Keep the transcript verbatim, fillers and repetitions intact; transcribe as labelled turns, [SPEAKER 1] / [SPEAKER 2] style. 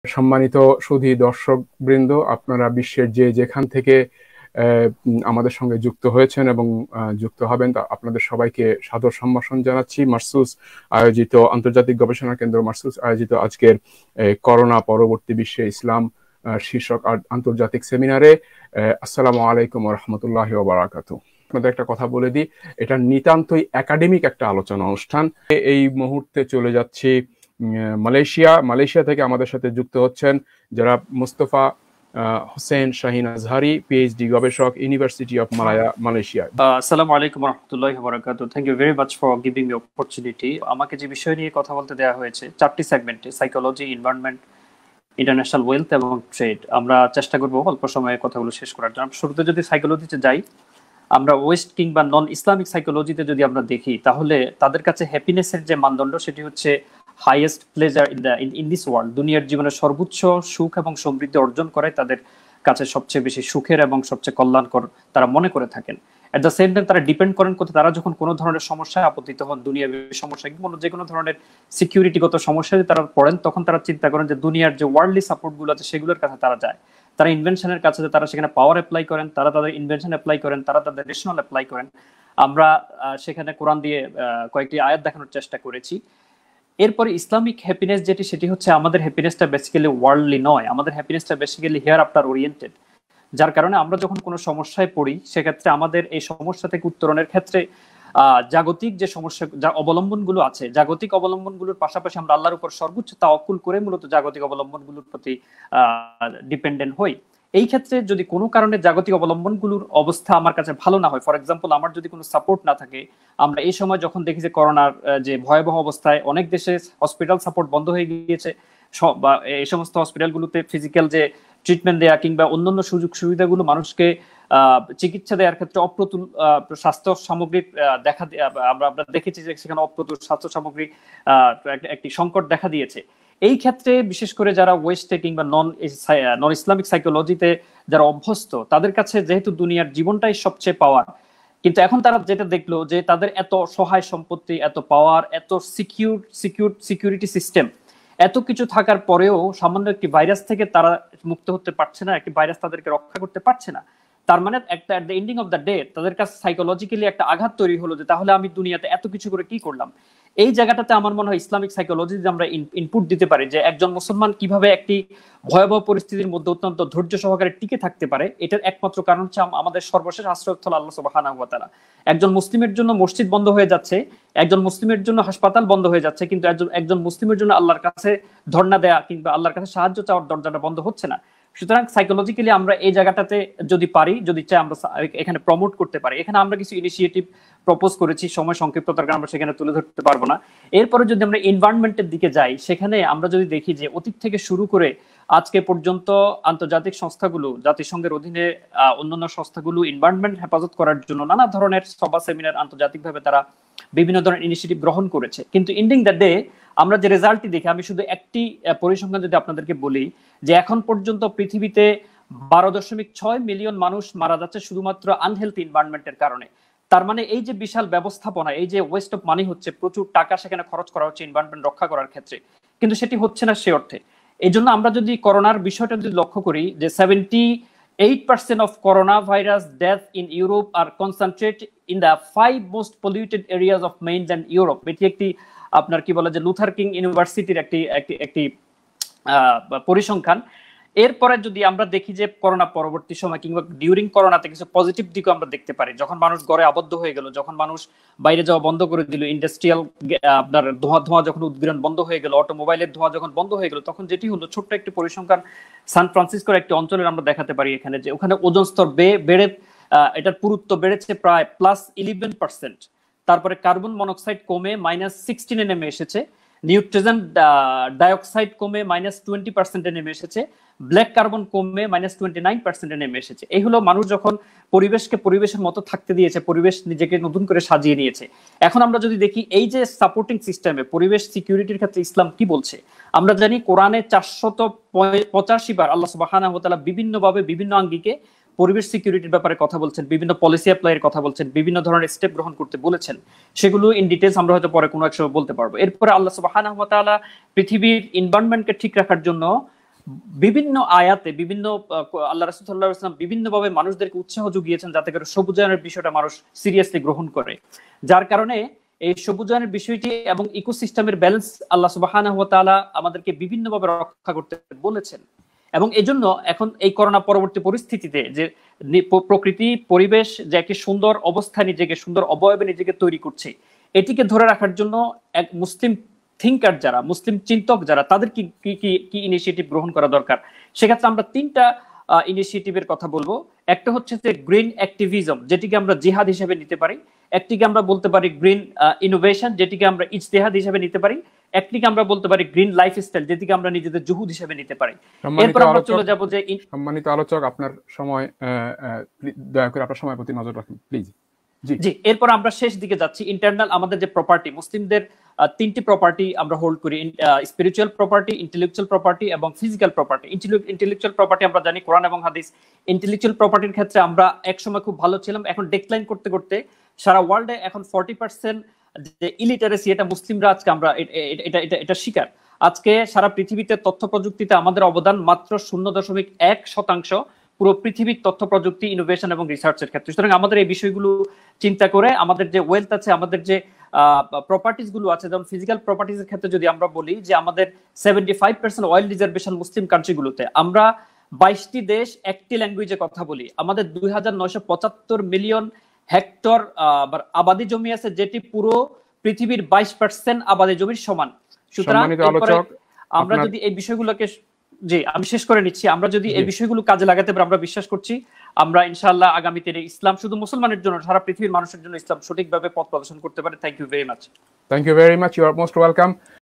[SPEAKER 1] সম্মানিত সুধী দর্শক বৃন্দ, আপনারা বিশ্বের যে যেখান থেকে আমাদের সঙ্গে যুক্ত হয়েছেন এবং যুক্ত হবেন, তা আপনাদের সবাইকে সাদর সম্ভাষণ জানাচ্ছি। মারসুস আয়োজিত আন্তর্জাতিক গবেষণা কেন্দ্র মারসুস আয়োজিত আজকের করোনা পরবর্তী বিশ্বে ইসলাম শীর্ষক আন্তর্জাতিক সেমিনারে। আসসালামু আলাইকুম ওয়া রাহমাতুল্লাহি ওয়া বারাকাতুহু। আপনাদের একটা কথা বলে দিই, এটা নিতান্তই একাডেমিক একটা আলোচনা অনুষ্ঠান। এই মুহূর্তে চলে যাচ্ছি মালয়েশিয়া। মালয়েশিয়া থেকে আমাদের সাথে যুক্ত হচ্ছেন যারা মুস্তফা হোসেন শাহিন আজহারি, পিএইচডি গবেষক, ইউনিভার্সিটি অফ মালায়া, মালয়েশিয়া।
[SPEAKER 2] আসসালামু আলাইকুম ওয়া রাহমাতুল্লাহি ওয়া বারাকাতুহু। Thank you very much for giving me opportunity. আমাকে যে বিষয় নিয়ে কথা বলতে দেওয়া হয়েছে চারটি সেগমেন্টে, সাইকোলজি, এনভায়রনমেন্ট, ইন্টারন্যাশনাল ওয়েলথ এবং ট্রেড। আমরা চেষ্টা করব অল্প সময়ে কথাগুলো শেষ করার জন্য। শুরুতে যদি সাইকোলজিতে যাই, আমরা ওয়েস্ট কিংবা নন ইসলামিক সাইকোলজিতে যদি আমরা দেখি, তাহলে তাদের কাছে হ্যাপিনেসের যে মানদণ্ড সেটি হচ্ছে highest pleasure in the in this world. দুনিয়ার জীবনে সর্বোচ্চ সুখ এবং সমৃদ্ধি অর্জন করাই তাদের কাছে সবচেয়ে বেশি সুখের এবং সবচেয়ে কল্যাণকর তারা মনে করে থাকেন। এট দ্য সেম টাইম তারা ডিপেন্ড করেন কোথায়, তারা যখন কোনো ধরনের সমস্যায় আপতিত হন, দুনিয়ার সমস্যা কিংবা যে কোনো ধরনের সিকিউরিটিগত সমস্যায় তারা পড়েন, তখন তারা চিন্তা করেন যে দুনিয়ার যে ওয়ার্ল্ডলি সাপোর্টগুলো আছে সেগুলোর কাছে তারা যায়। তারা ইনভেনশনের কাছে, তারা সেখানে পাওয়ার অ্যাপ্লাই করেন, তারা তাদের ইনভেনশন অ্যাপ্লাই করেন, তারা তাদের রেশনাল অ্যাপ্লাই করেন। আমরা সেখানে কোরআন দিয়ে কয়েকটি আয়াত দেখানোর চেষ্টা করেছি। এরপরে ইসলামিক হ্যাপিনেস যেটি, সেটি হচ্ছে আমাদের হ্যাপিনেসটা বেসিক্যালি ওয়ার্ল্ডলি নয়, আমাদের হ্যাপিনেসটা বেসিক্যালি হিয়ার আফটার ওরিয়েন্টেড। যার কারণে আমরা যখন কোনো সমস্যায় পড়ি, সেক্ষেত্রে আমাদের এই সমস্যা থেকে উত্তরণের ক্ষেত্রে আহ জাগতিক যে সমস্যা, যা অবলম্বনগুলো আছে, জাগতিক অবলম্বনগুলোর পাশাপাশি আমরা আল্লাহর উপর সর্বোচ্চ তাওয়াক্কুল করে মূলত জাগতিক অবলম্বনগুলোর প্রতি আহ ডিপেন্ডেন্ট হই। এই ক্ষেত্রে যদি কোনো কারণে জাগতিক অবলম্বনগুলোর অবস্থা আমার কাছে ভালো না হয়, ফর এক্সাম্পল আমার যদি কোনো সাপোর্ট না থাকে, আমরা এই সময় যখন দেখি যে করোনার যে ভয়াবহ অবস্থায় অনেক দেশে হসপিটাল সাপোর্ট বন্ধ হয়ে গিয়েছে, বা এই সমস্ত হসপিটালগুলোতে ফিজিক্যাল যে ট্রিটমেন্ট দেয়া কিংবা অন্যান্য সুযোগ সুবিধাগুলো মানুষকে আহ চিকিৎসা দেওয়ার ক্ষেত্রে অপ্রতুল স্বাস্থ্য সামগ্রী দেখা আমরা আমরা দেখেছি যে সেখানে অপ্রতুল স্বাস্থ্য সামগ্রী আহ একটি সংকট দেখা দিয়েছে। এই ক্ষেত্রে বিশেষ করে যারা ওয়েস্টে কিংবা নন নন ইসলামিক সাইকোলজিতে যারা অভ্যস্ত, তাদের কাছে যেহেতু দুনিয়ার জীবনটাই সবচেয়ে পাওয়ার, কিন্তু এখন তারা যেটা দেখলো যে তাদের এত সহায় সম্পত্তি, এত পাওয়ার, এত সিকিউর সিকিউর সিকিউরিটি সিস্টেম, এত কিছু থাকার পরেও সামান্য একটি ভাইরাস থেকে তারা মুক্ত হতে পারছে না, একটি ভাইরাস তাদেরকে রক্ষা করতে পারছে না। তার মানে একটা at the ending of the day তাদের কাছে সাইকোলজিক্যালি একটা আঘাত তৈরি হলো যে তাহলে আমি দুনিয়াতে এত কিছু করে কি করলাম। এই জায়গাটাতে আমার মনে হয় ইসলামিক সাইকোলজি যে আমরা ইনপুট দিতে পারি যে একজন মুসলমান কিভাবে একটি ভয়াবহ পরিস্থিতির মধ্যে অত্যন্ত ধৈর্য সহকারে টিকে থাকতে পারে, এটার একমাত্র কারণ হচ্ছে আমাদের সর্বশেষ আশ্রয়স্থল আল্লাহ সুবহানাহু ওয়া তাআলা। একজন মুসলিমের জন্য মসজিদ বন্ধ হয়ে যাচ্ছে, একজন মুসলিমের জন্য হাসপাতাল বন্ধ হয়ে যাচ্ছে, কিন্তু একজন একজন মুসলিমের জন্য আল্লাহর কাছে ধর্ণা দেয়া কিংবা আল্লাহর কাছে সাহায্য চাওয়ার দরজাটা বন্ধ হচ্ছে না। সুতরাং সাইকোলজিক্যালি আমরা এই জায়গাটাতে যদি পারি, যদি চাই আমরা এখানে প্রমোট করতে পারি। এখানে আমরা কিছু ইনিশিয়েটিভ প্রপোজ করেছি, সময় সংক্ষিপ্ততার কারণে আমরা সেখানে তুলে ধরতে পারবো না। এরপরে যদি আমরা এনভায়রনমেন্টের দিকে যাই, সেখানে আমরা যদি দেখি যে অতীত থেকে শুরু করে আজকে পর্যন্ত আন্তর্জাতিক সংস্থাগুলো, জাতিসংঘের অধীনে অন্যান্য সংস্থাগুলো এনভায়রনমেন্ট হেফাজত করার জন্য নানা ধরনের সভা সেমিনার আন্তর্জাতিকভাবে তারা বিভিন্ন ধরনের ইনিশিয়েটিভ গ্রহণ করেছে। কিন্তু এন্ডিং দ্য ডে আমরা যে রেজাল্টটি দেখি, আমি শুধু একটি পরিসংখ্যান যদি আপনাদেরকে বলি যে এখন পর্যন্ত পৃথিবীতে বারো দশমিক ছয় মিলিয়ন মানুষ মারা যাচ্ছে শুধুমাত্র আনহেলথি এনভায়রনমেন্টের কারণে। তার মানে এই যে বিশাল ব্যবস্থাপনা, এই যে ওয়েস্ট অফ মানি হচ্ছে, প্রচুর টাকা সেখানে খরচ করা হচ্ছে এনভায়রনমেন্ট রক্ষা করার ক্ষেত্রে, কিন্তু সেটি হচ্ছে না সে অর্থে। এই জন্য আমরা যদি করোনার বিষয়টা যদি লক্ষ্য করি যে seventy eight percent of corona virus death in Europe are concentrate in the five most polluted areas of mainland Europe. এটি একটি আপনার কি বলে যে লুথার কিং ইউনিভার্সিটির একটি একটি পরিসংখ্যান। এরপরে যদি আমরা দেখি যে করোনা পরবর্তী সময় কিংবা ডিউরিং করোনাতে কিছু পজিটিভ দিকও আমরা দেখতে পারি। যখন মানুষ ঘরে আবদ্ধ হয়ে গেল, যখন মানুষ বাইরে যাওয়া বন্ধ করে দিল, ইন্ডাস্ট্রিয়াল আপনার ধোঁয়া ধোঁয়া যখন উদ্গীরণ বন্ধ হয়ে গেল, অটোমোবাইলের ধোঁয়া যখন বন্ধ হয়ে গেল, তখন যেটি হলো ছোট্ট একটি পরিসংখ্যান সান ফ্রান্সিসকোর একটি অঞ্চলের আমরা দেখাতে পারি এখানে যে ওখানে ওজোন স্তর বেড়ে এটার পুরুত্ব বেড়েছে প্রায় প্লাস ইলেভেন পার্সেন্ট। তারপরে কার্বন মনোক্সাইড কমে মাইনাস সিক্সটিনে নেমে এসেছে, নিউট্রিজেন ডাইঅক্সাইড কমে মাইনাস টোয়েন্টি পার্সেন্টে নেমে এসেছে, ব্ল্যাক কার্বন কমে মাইনাস টোয়েন্টি নাইন পার্সেন্টে নেমে এসেছে। এই হলো মানুষ যখন পরিবেশকে পরিবেশের মতো থাকতে দিয়েছে, পরিবেশ নিজেকে নতুন করে সাজিয়ে নিয়েছে। এখন আমরা যদি দেখি এই যে সাপোর্টিং সিস্টেমে পরিবেশ সিকিউরিটির ক্ষেত্রে ইসলাম কি বলছে, আমরা জানি কোরআনে চারশত পঁচাশি বার আল্লাহ সুবহানাহু ওয়া তাআলা বিভিন্নভাবে বিভিন্ন আঙ্গিকে পরিবেশ সিকিউরিটির ব্যাপারে কথা বলছেন, বিভিন্ন পলিসি অ্যাপ্লাইয়ের কথা বলছেন, বিভিন্ন ধরনের স্টেপ গ্রহণ করতে বলেছেন। সেগুলো ইন ডিটেইলস আমরা হয়তো পরে কোনো এক সময় বলতে পারবো। এরপরে আল্লাহ সুবহানাহু ওয়া তাআলা পৃথিবীর এনভায়রনমেন্টকে ঠিক রাখার জন্য বিভিন্ন আয়াতে বিভিন্ন আল্লাহ রাসূল সাল্লাল্লাহু আলাইহি ওয়াসাল্লাম বিভিন্ন ভাবে মানুষদেরকে উৎসাহ যুগিয়েছেন যাতে করে সবুজায়নের বিষয়টা মানুষ সিরিয়াসলি গ্রহণ করে, যার কারণে এই সবুজায়নের বিষয়টি এবং ইকোসিস্টেমের ব্যালেন্স আল্লাহ সুবহানাহু ওয়া তাআলা আমাদেরকে বিভিন্ন ভাবে রক্ষা করতে বলেছেন। এবং এজন্য এখন এই করোনা পরবর্তী পরিস্থিতিতে যে প্রকৃতি পরিবেশ যে একটি সুন্দর অবস্থায় নিজেকে সুন্দর অবয়বে নিজেকে তৈরি করছে, এটিকে ধরে রাখার জন্য এক মুসলিম থিঙ্কার যারা, মুসলিম চিন্তক যারা, তাদের কি কি কি ইনিশিয়েটিভ গ্রহণ করা দরকার, সেক্ষেত্রে আমরা তিনটা ইনিশিয়েটিভের কথা বলবো। একটা হচ্ছে যে গ্রিন অ্যাক্টিভিজম, যেটিকে আমরা জিহাদ হিসেবে নিতে পারি। একটিকে আমরা বলতে পারি গ্রিন ইনোভেশন, যেটিকে আমরা ইজতিহাদ হিসেবে নিতে পারি। একটিকে আমরা বলতে পারি গ্রিন লাইফস্টাইল, যেটিকে আমরা নিজেদের জুহুদ হিসেবে নিতে পারি। এরপর আমরা চলে যাব যে
[SPEAKER 1] সম্মানিত আলোচক, আপনার সময় দয়া করে আপনার সময়ের প্রতি নজর রাখুন প্লিজ।
[SPEAKER 2] জি, এরপর আমরা শেষ দিকে যাচ্ছি। ইন্টারনাল আমাদের যে প্রপার্টি, মুসলিমদের তিনটি প্রপার্টি আমরা হোল্ড করি, স্পিরিচুয়াল প্রপার্টি, ইন্টেলেকচুয়াল প্রপার্টি এবং ফিজিক্যাল প্রপার্টি। ইন্টেলেকচুয়াল প্রপার্টি আমরা জানি কোরআন এবং হাদিস। ইন্টেলেকচুয়াল প্রপার্টির ক্ষেত্রে আমরা একসময় খুব ভালো ছিলাম, এখন ডিক্লাইন করতে করতে সারা ওয়ার্ল্ডে এখন ফর্টি পার্সেন্ট যে ইলিটারেসি, এটা মুসলিমরা আজকে আমরা এটা এটা এটা শিকার। আজকে সারা পৃথিবীতে তথ্য প্রযুক্তিতে আমাদের অবদান মাত্র শূন্য দশমিক এক শতাংশ পুরো পৃথিবীর তথ্য প্রযুক্তি, ইনোভেশন এবং রিসার্চের ক্ষেত্রে। সুতরাং আমাদের এই বিষয়গুলো চিন্তা করে আমাদের যে ওয়েলথ আছে, আমাদের যে প্রপার্টিজ গুলো আছে, যেমন ফিজিক্যাল প্রপার্টিজ এর ক্ষেত্রে যদি আমরা বলি যে আমাদের seventy five percent oil reservation মুসলিম কান্ট্রিগুলোতে, আমরা বাইশটি দেশ একটি ল্যাঙ্গুয়েজে কথা বলি, আমাদের দুই হাজার নয়শো পঁচাত্তর মিলিয়ন হেক্টর আবাদি জমি আছে, যেটি পুরো পৃথিবীর বাইশ পার্সেন্ট আবাদি জমির সমান। সুতরাং আমরা যদি এই বিষয়গুলোকে, জি আমি শেষ করে নিচ্ছি, আমরা যদি এই বিষয়গুলো কাজে লাগাতে পারি, আমরা বিশ্বাস করছি আমরা ইনশাআল্লাহ আগামীতে ইসলাম শুধু মুসলমানের জন্য, সারা পৃথিবীর মানুষের জন্য ইসলাম সঠিকভাবে পথ প্রদর্শন করতে পারে। Thank you very much.
[SPEAKER 1] Thank you very much. You are most welcome.